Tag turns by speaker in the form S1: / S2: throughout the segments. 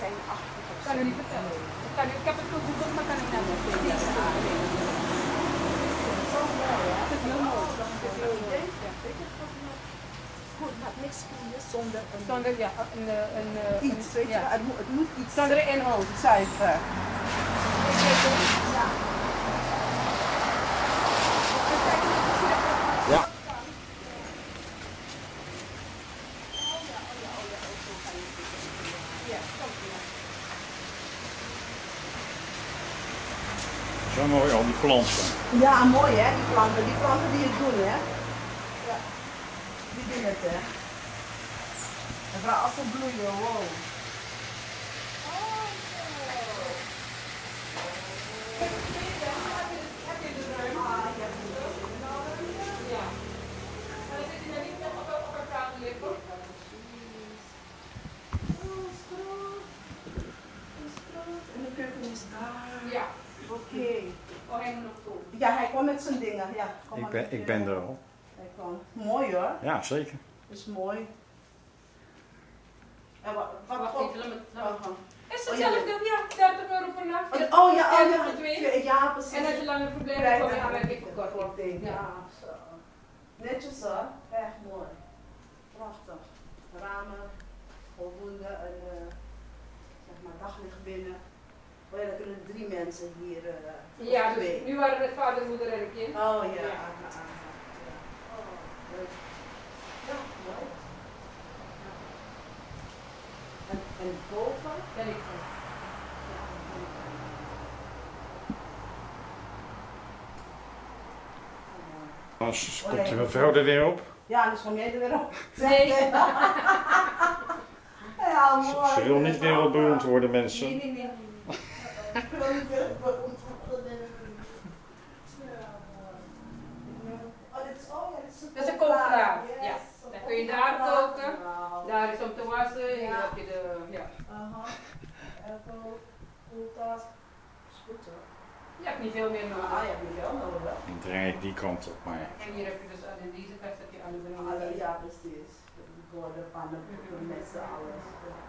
S1: zijn 80 of
S2: Kan u niet vertellen? Ik heb het gegoogeld, maar kan ik nou niet vinden.
S1: Het is heel mooi. Goed, het gaat niks skiën zonder iets, weet je. Het moet iets.
S2: Zonder inhoud.
S1: Zuiver. Ja.
S3: Ja. Zo mooi, al die planten.
S1: Ja, mooi hè, die planten die het doen hè. Ja, die doen het hè. En vooral als ze bloeien, wow. En de keuken is daar.
S2: Ja.
S1: Oké.
S2: Oh, hij moet nog toe.
S1: Ja, hij kwam met zijn dingen. Ja,
S3: Ik ben er al.
S1: Hij kwam. Mooi hoor.
S3: Ja, zeker.
S1: Is mooi. En wat
S2: Wacht
S1: God-
S2: even,
S1: Aha.
S2: Is hetzelfde? Ja, 30 euro per nacht.
S1: Oh ja, oh
S2: 30
S1: ja.
S2: voor twee.
S1: Ja, precies.
S2: En als je langer verblijft,
S1: Krijg
S2: kom je
S1: je
S2: aanmerking voor korting.
S1: korting.
S2: Ja.
S1: Ja, zo. Netjes hoor. Echt mooi. Prachtig. Ramen, voldoende en zeg maar daglicht binnen. Oh ja, dan kunnen 3 mensen hier.
S2: Ja, dus
S1: 2.
S2: nu waren het vader, moeder en een kind.
S1: Oh ja.
S2: Ja.
S1: Ja. Oh, leuk. Ja, mooi. En boven?
S2: Ben ik van.
S3: Anders komt de mevrouw er weer op.
S1: Ja, anders kom jij er weer op.
S2: Nee.
S1: Ja, mooi.
S3: Ze wil niet wereldberoemd worden, mensen.
S2: Nee, nee, nee.
S1: Ik wil niet wereldberoemd worden. Ja, mooi. Oh, dit is
S2: Dat is een kookplaat.
S1: Yes.
S2: Ja. Dan kun je daar koken.
S1: Wauw.
S2: Daar is om te wassen. Hier
S1: Ja.
S2: heb je de. Ja.
S1: Aha. Airco, koelkast. Is goed hoor.
S2: Je hebt niet veel meer nodig.
S1: Ah, je hebt niet veel nodig.
S3: Ik draai die kant op, maar
S2: En hier heb je dus aan deze kast heb je alle
S1: Alle,
S2: benoemde.
S1: ja, precies. Borden, pannen, messen, alles.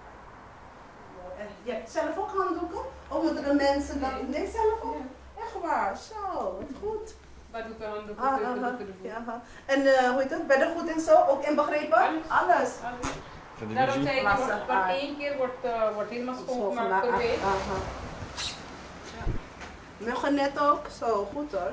S1: En je hebt zelf ook handdoeken? Of moeten de mensen dat? Nee, zelf ook? Echt waar, zo, wat goed.
S2: Wat doet de handdoek?
S1: Ja. En hoe heet het? Beddengoed en zo, ook inbegrepen? Alles.
S2: Daarom zei ik,
S1: Wassen,
S2: wordt één keer wordt helemaal schoongemaakt per week.
S1: Muggen net ook, zo goed hoor.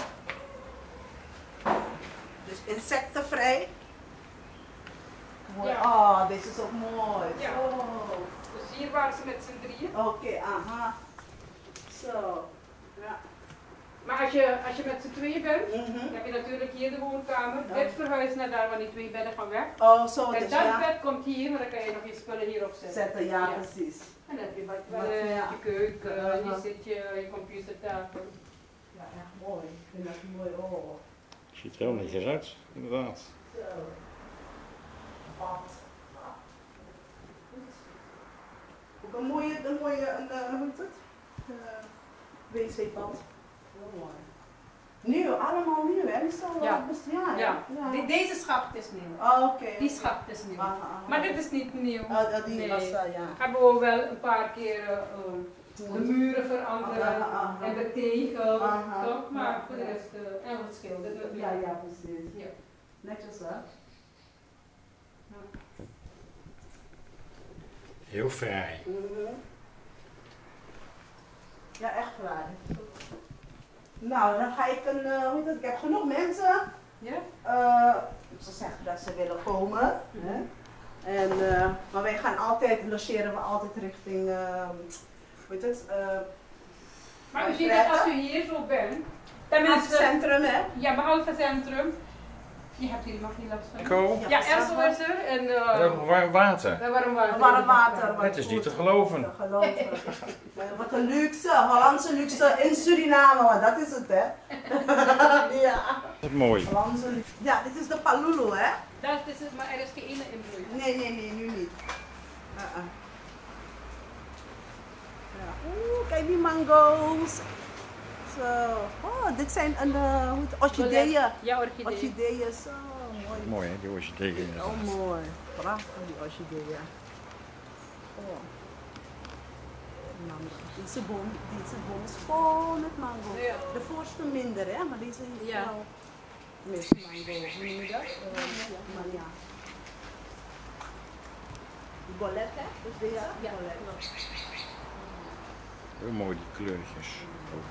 S1: Dus insectenvrij. Mooi.
S2: Ja.
S1: Oh, deze is ook mooi.
S2: Ja.
S1: Zo.
S2: Dus hier waren ze met z'n drieën.
S1: Oké, aha. Zo. Ja.
S2: Maar als je met z'n tweeën bent, dan heb je natuurlijk hier de woonkamer.
S1: Ja.
S2: Dit verhuist naar daar waar die 2 bedden gaan weg.
S1: Oh, zo
S2: En
S1: dus
S2: dat
S1: ja.
S2: bed komt hier, maar dan kan je nog je spullen hierop zetten.
S1: Zetten, ja, precies.
S2: En dan heb je
S1: Wat,
S2: je keuken,
S1: Ja.
S2: je zit je computertafel.
S1: Ja, echt mooi. Ik vind dat mooi. Oh.
S3: ziet er heel netjes uit, inderdaad.
S1: Zo. Bad. Ook een mooie, hoe heet het? Wc-bad. Heel mooi. Nieuw, allemaal nieuw hè? Is zo,
S2: Ja.
S1: Ja.
S2: Deze schacht is nieuw.
S1: Oh, oké.
S2: Die schacht is nieuw.
S1: Aha, aha.
S2: Maar dit is niet nieuw.
S1: Die
S2: Nee.
S1: was, ja.
S2: Hebben we wel een paar keer de muren veranderen
S1: Aha.
S2: en de tegel,
S1: Aha.
S2: toch? Maar voor de rest, en wat schilderen.
S1: Ja, precies.
S2: Ja.
S1: Netjes hè?
S3: Heel vrij.
S1: Ja, echt waar. Nou, dan ga ik hoe heet dat? Ik heb genoeg mensen.
S2: Ja?
S1: Ze zeggen dat ze willen komen. Hè? En, maar wij gaan altijd, logeren we altijd richting, hoe heet het?
S2: Maar u ziet dat als u hier zo bent,
S1: Het centrum hè?
S2: ja, behalve centrum, je hebt hier nog niet last van.
S3: Ko?
S2: Ja, Erso is er en
S3: Warm water.
S2: warm water.
S1: Warm water.
S3: Het is niet te geloven.
S1: Wat een luxe, Hollandse luxe in Suriname, want dat is het hè. Ja.
S3: Dat is mooi.
S1: Hollandse luxe. Ja, dit is de palulu hè?
S2: Dat is het, maar er is geen ene inbroei.
S1: Nee, nu niet. Ja. Oeh, kijk die mango's. Zo. Oh, dit zijn orchideeën.
S2: Ja, orchideeën.
S1: Orchideeën, zo mooi.
S3: Mooi hè, die orchideeën.
S1: Oh mooi. Prachtig die orchideeën. Oh. mango. Deze boom is vol met mango.
S2: Ja.
S1: De voorste minder, hè, maar deze heeft
S2: Ja.
S1: wel meeste mango. Hoe noem je dat? Maar ja. Die bolet, hè? Dus deze?
S2: Ja.
S1: Bolet.
S3: Heel mooi die kleurtjes ook.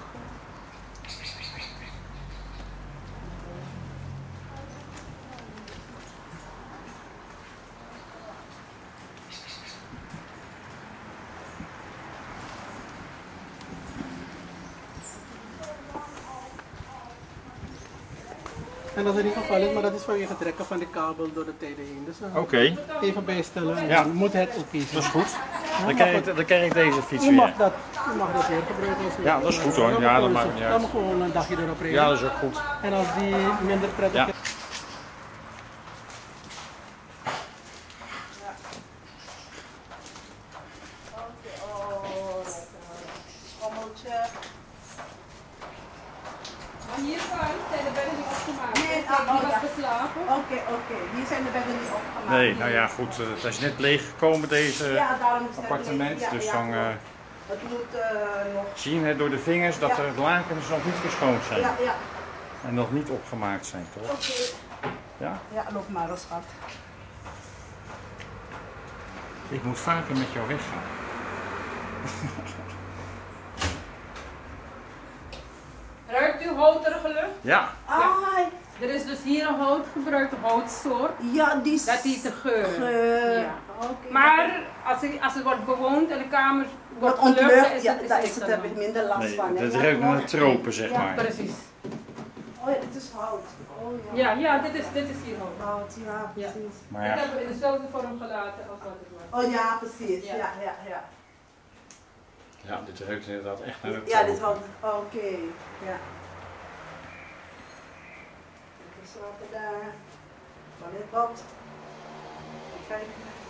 S4: En als het niet geval is, maar dat is vanwege het trekken van de kabel door de tijden heen. Dus
S3: Oké,
S4: even bijstellen en
S3: Ja.
S4: dan moet het ook kiezen.
S3: dat is goed.
S4: Ja,
S3: Dan krijg ik deze fiets
S4: u mag
S3: weer.
S4: dat weer gebruiken. Als u
S3: Ja, dat is goed, hoor.
S4: wil.
S3: Ja, dat
S4: Dan
S3: maakt
S4: mag
S3: niet
S4: Dan
S3: uit.
S4: mag gewoon een dagje erop rijden.
S3: Ja, dat is ook goed.
S4: En als die minder prettig
S3: Ja.
S4: is.
S1: Oké, oh, schommeltje.
S2: Maar hiervan zijn de bedden niet opgemaakt.
S1: Nee,
S2: Dus die
S1: oh,
S2: was
S1: ja.
S2: geslapen.
S1: Oké. Hier zijn de bedden niet opgemaakt.
S3: Nee, nou ja, goed. Het is net leeggekomen, deze
S1: Ja, daarom is het
S3: appartement.
S1: ja,
S3: Dus
S1: ja,
S3: dan
S1: klopt. Het moet nog.
S3: zien we door de vingers dat
S1: Ja.
S3: de lakens nog niet geschoond zijn.
S1: Ja.
S3: En nog niet opgemaakt zijn, toch?
S1: Oké.
S3: Ja?
S1: Ja, loop maar, schat.
S3: Ik moet vaker met jou weggaan.
S2: Ruikt u houterige lucht?
S3: Ja,
S1: Ai,
S2: Er is dus hier een hout gebruikt, een houtsoort.
S1: ja, die is.
S2: Dat is de geur. Ja.
S1: Oké.
S2: Maar als het wordt bewoond en de kamer wordt
S1: Wat
S2: gelucht, dan
S1: ontlucht,
S2: is
S1: ja,
S2: het,
S1: daar
S2: is
S1: is het,
S2: niks aan
S1: heb
S2: de
S1: ik minder last
S3: nee,
S1: van. hè.
S3: het
S1: Ja,
S3: ruikt naar
S1: klopt.
S3: de tropen, zeg
S1: Ja,
S3: maar.
S2: hand. Precies.
S1: Oh ja, dit is hout. Oh
S2: Ja, dit is hier hout.
S1: Hout, ja,
S2: Ja.
S1: precies.
S3: Maar
S2: Dat
S3: ja,
S2: hebben we in dezelfde vorm gelaten als wat het was.
S1: Oh ja, precies.
S2: Ja.
S1: Ja.
S3: ja, dit ruikt inderdaad echt naar de
S1: Ja,
S3: tropen.
S1: dit hout. Oké, ja. Even slapen daar. Van dit wat. Kijk.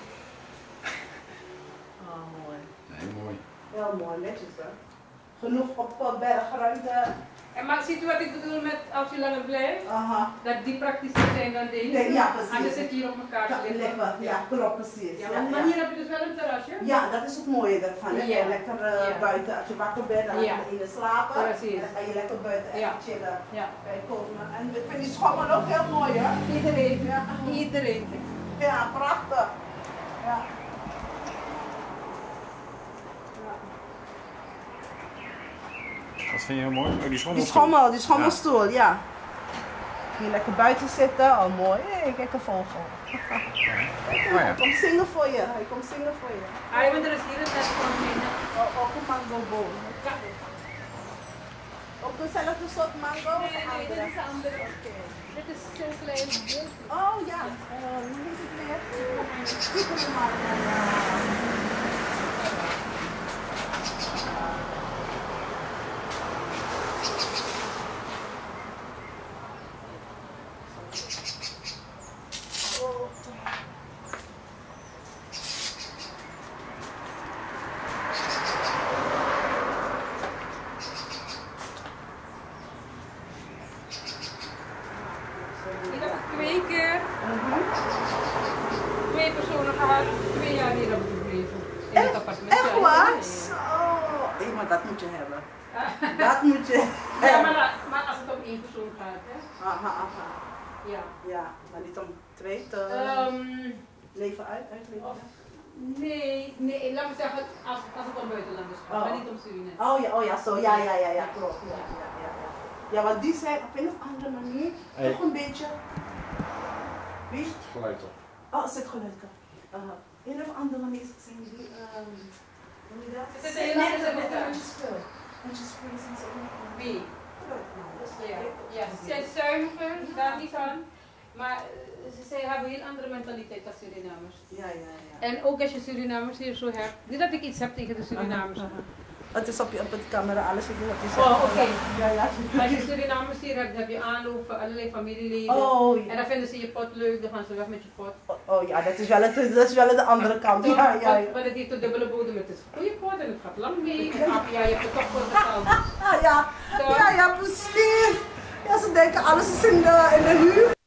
S1: Oh, mooi.
S3: Nee, mooi.
S1: Heel mooi, netjes hè. Genoeg op bergruimte.
S2: En maar ziet u wat ik bedoel met als je langer blijft?
S1: Aha.
S2: Dat die praktischer zijn dan deze.
S1: Nee, ja, precies.
S2: Anders zit je hier op elkaar te liggen.
S1: Lekker, ja, klopt, precies.
S2: Ja, maar hier heb je dus wel een terrasje.
S1: Ja, dat is het mooie ervan. Hè?
S2: Ja.
S1: Lekker
S2: Ja.
S1: buiten, als je wakker bent, dan
S2: Ja.
S1: ga je in slapen.
S2: Precies.
S1: En dan ga je lekker buiten
S2: Ja.
S1: even chillen.
S2: Ja.
S1: Bij komen. En ik vind die schommel ook heel mooi, hè?
S2: Iedereen.
S1: Ja.
S2: Iedereen.
S1: Ja, prachtig. Ja.
S3: Wat vind je heel mooi? Oh,
S1: Die schommelstoel, ja. Hier lekker buiten zitten, oh mooi. Hé, kijk een vogel.
S3: Oh ja.
S1: Hij komt zingen voor je, hij komt zingen voor je.
S2: Ah, want er is hier een net van binnen.
S1: Ook een mangoboom.
S2: Ja.
S1: Ook dezelfde soort mango?
S2: Nee,
S1: of
S2: dit
S1: andere?
S2: is een andere.
S1: Oké.
S2: Dit is zo'n klein bosje.
S1: Oh ja, hoe heet het weer? Piepermango, ja.
S2: Ik heb 2 keer 2 personen gehad, 2 jaar hier hebben gebleven. In het appartement.
S1: Echt
S2: Ja,
S1: waar?
S2: ja.
S1: Zo. Hé, maar dat moet je hebben. Dat moet je
S2: Ja,
S1: hebben.
S2: maar als het om 1 persoon gaat, hè?
S1: Aha.
S2: Ja.
S1: Ja, maar niet om twee te leven uitleven.
S2: Of, nee, laat me zeggen, als het om buitenlanders gaat, maar niet om Suriname.
S1: Oh ja, zo. Ja, klopt. Ja. Ja, want die zijn op een of andere manier toch een beetje. Weet je?
S3: Geluid op.
S1: Oh, zit geluid op. Op een of andere manier zijn die. Hoe noem je dat?
S2: Ze zitten heel lang in elkaar.
S1: Met je spul zijn ze ook.
S2: Wie?
S1: Ja.
S2: Ja, ze zijn zuiniger, daar niet van. Maar ze hebben een heel andere mentaliteit als Surinamers.
S1: Ja.
S2: En ook als je Surinamers hier zo hebt. Niet dat ik iets heb tegen de Surinamers.
S1: Het is op de camera, alles wat je zegt.
S2: Oh, oké.
S1: Ja.
S2: Als je Surinamers hier hebt, heb je aanloop van allerlei familieleden.
S1: Oh, ja.
S2: En dan vinden ze je pot leuk, dan gaan ze weg met je pot.
S1: Oh ja, dat is wel de andere kant.
S2: Toch?
S1: Ja.
S2: Want het heeft een dubbele bodem, het is een goede pot en het gaat lang mee. Ja, je hebt er toch voor betaald.
S1: Ja, precies. Ja, ze denken alles is in de huur.